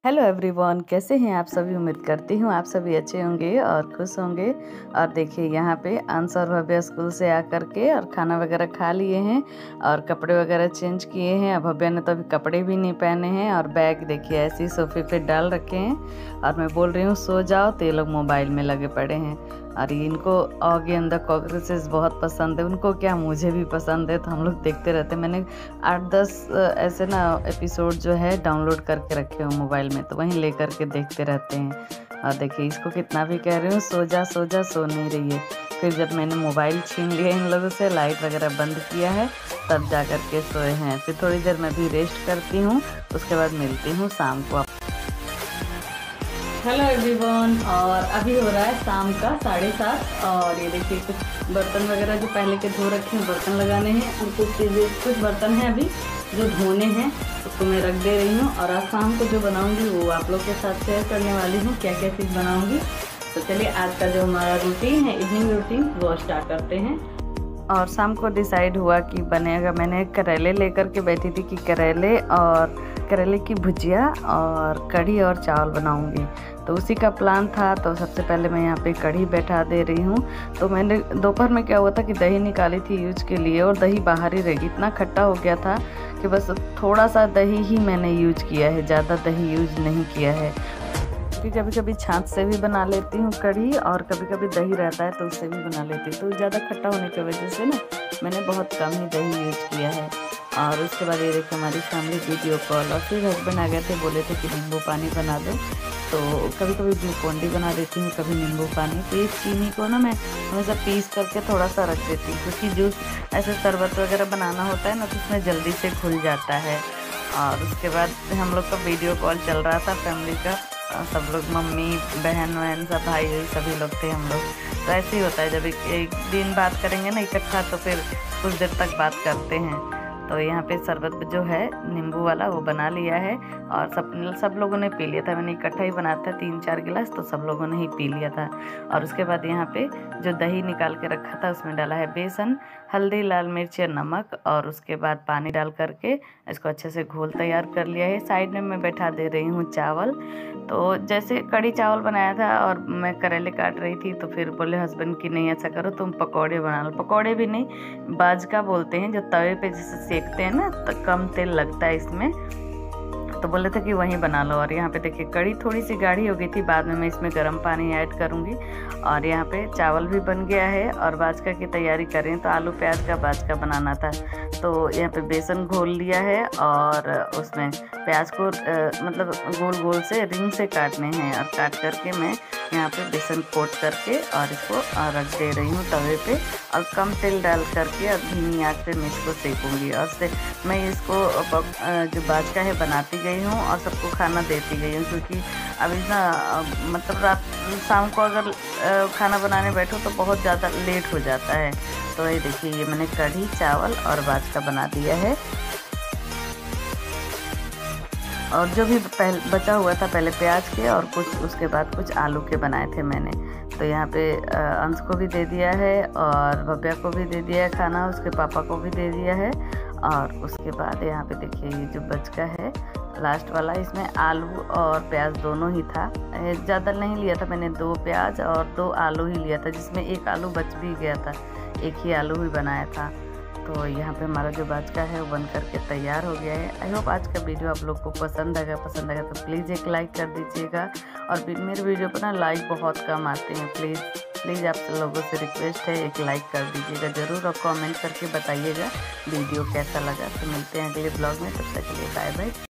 Hello everyone, कैसे हैं आप सभी। उम्मीद करती हूँ आप सभी अच्छे होंगे और खुश होंगे। और देखिए यहाँ पे अंश और भव्या स्कूल से आकर के और खाना वगैरह खा लिए हैं और कपड़े वगैरह चेंज किए हैं। अब भव्या ने तो अभी कपड़े भी नहीं पहने हैं और बैग देखिए ऐसे ही सोफे पे डाल रखे हैं। और मैं बोल रही हूँ सो जाओ तो ये लोग मोबाइल में लगे पड़े हैं। और इनको ऑगी एंड द कॉकरोचेस बहुत पसंद है। उनको क्या, मुझे भी पसंद है, तो हम लोग देखते रहते हैं। मैंने 8-10 ऐसे ना एपिसोड जो है डाउनलोड करके रखे हो मोबाइल में, तो वहीं ले करके देखते रहते हैं। और देखिए इसको कितना भी कह रही हूँ सो जा सो जा, सो नहीं रही है। फिर जब मैंने मोबाइल छीन लिया इन लोगों से, लाइट वगैरह बंद किया है, तब जा कर के सोए हैं। फिर थोड़ी देर मैं भी रेस्ट करती हूँ, उसके बाद मिलती हूँ शाम को। हेलो एवरीवन, और अभी हो रहा है शाम का 7:30 और ये देखिए कुछ बर्तन वगैरह जो पहले के धो रखे हैं, बर्तन लगाने हैं। और कुछ बर्तन हैं अभी जो धोने हैं, उसको मैं रख दे रही हूँ। और आज शाम को जो बनाऊँगी वो आप लोग के साथ शेयर करने वाली हूँ, क्या क्या चीज़ बनाऊँगी। तो चलिए आज का जो हमारा रूटीन है, इवनिंग रूटीन, वो स्टार्ट करते हैं। और शाम को डिसाइड हुआ कि बनेगा, मैंने करेले लेकर के बैठी थी कि करेले की भुजिया और कढ़ी और चावल बनाऊंगी, तो उसी का प्लान था। तो सबसे पहले मैं यहाँ पे कढ़ी बैठा दे रही हूँ। तो मैंने दोपहर में क्या हुआ था कि दही निकाली थी यूज के लिए, और दही बाहर ही रहेगी, इतना खट्टा हो गया था कि बस थोड़ा सा दही ही मैंने यूज किया है, ज़्यादा दही यूज नहीं किया है। क्योंकि कभी कभी छाछ से भी बना लेती हूँ कढ़ी, और कभी कभी दही रहता है तो उससे भी बना लेती हूँ। तो ज़्यादा खट्टा होने की वजह से ना मैंने बहुत कम ही दही यूज किया है। और उसके बाद ये देखिए हमारी फैमिली वीडियो कॉल, और फिर हस्बैंड आ गए थे, बोले थे कि नींबू पानी बना दो। तो कभी कभी ग्लूकॉन डी बना देती हूँ, कभी नींबू पानी। तो इस चीनी को ना मैं हमेशा पीस करके थोड़ा सा रख देती हूँ, क्योंकि जूस ऐसे शरबत वगैरह बनाना होता है ना, तो उसमें जल्दी से घुल जाता है। और उसके बाद हम लोग का वीडियो कॉल चल रहा था फैमिली का, सब लोग, मम्मी, बहन सब, भाई सभी लोग थे हम लोग। तो ऐसे ही होता है, जब एक दिन बात करेंगे ना इकट्ठा, तो फिर कुछ देर तक बात करते हैं। तो यहाँ पे शरबत जो है नींबू वाला वो बना लिया है, और सब लोगों ने पी लिया था। मैंने इकट्ठा ही बनाया था 3-4 गिलास, तो सब लोगों ने ही पी लिया था। और उसके बाद यहाँ पे जो दही निकाल के रखा था उसमें डाला है बेसन, हल्दी, लाल मिर्च और नमक, और उसके बाद पानी डाल करके इसको अच्छे से घोल तैयार कर लिया है। साइड में मैं बैठा दे रही हूँ चावल। तो जैसे कढ़ी चावल बनाया था और मैं करेले काट रही थी, तो फिर बोले हस्बैंड कि नहीं ऐसा करो, तुम पकौड़े बना लो। पकौड़े भी नहीं, बाजका बोलते हैं, जो तवे पे जैसे सेकते हैं ना, तो कम तेल लगता है इसमें, तो बोले थे कि वहीं बना लो। और यहाँ पे देखिए कढ़ी थोड़ी सी गाढ़ी हो गई थी, बाद में मैं इसमें गर्म पानी ऐड करूँगी। और यहाँ पे चावल भी बन गया है और बाजका की तैयारी कर रहे हैं। तो आलू प्याज का बाजका बनाना था, तो यहाँ पे बेसन घोल लिया है, और उसमें प्याज को मतलब गोल गोल से रिंग से काटने हैं। और काट करके मैं यहाँ पे बेसन कोट करके और इसको रख दे रही हूँ तवे पे, और कम तेल डाल करके और धीमी आंच पे मैं इसको सेकूँगी। और मैं इसको जो बाजका है बनाती गई हूँ और सबको खाना देती गई हूँ, क्योंकि अभी ना मतलब रात शाम को अगर खाना बनाने बैठो तो बहुत ज़्यादा लेट हो जाता है। तो ये देखिए ये मैंने कढ़ी, चावल और बाजका बना दिया है। और जो भी बचा हुआ था पहले प्याज के, और कुछ उसके बाद कुछ आलू के बनाए थे मैंने। तो यहाँ पे अंश को भी दे दिया है और भव्या को भी दे दिया है खाना, उसके पापा को भी दे दिया है। और उसके बाद यहाँ पे देखिए ये जो बचका है लास्ट वाला, इसमें आलू और प्याज दोनों ही था। ज़्यादा नहीं लिया था मैंने, 2 प्याज और 2 आलू ही लिया था, जिसमें 1 आलू बच भी गया था, 1 ही आलू ही बनाया था। तो यहाँ पे हमारा जो बाजका है वो बन करके तैयार हो गया है। आई होप आज का वीडियो आप लोग को पसंद आएगा तो प्लीज़ एक लाइक कर दीजिएगा। और मेरे वीडियो पर ना लाइक बहुत कम आते हैं, प्लीज़ आप लोगों से रिक्वेस्ट है एक लाइक कर दीजिएगा ज़रूर, और कमेंट करके बताइएगा वीडियो कैसा लगा। तो मिलते हैं अगले ब्लॉग में, तब तक के लिए बाय बाय।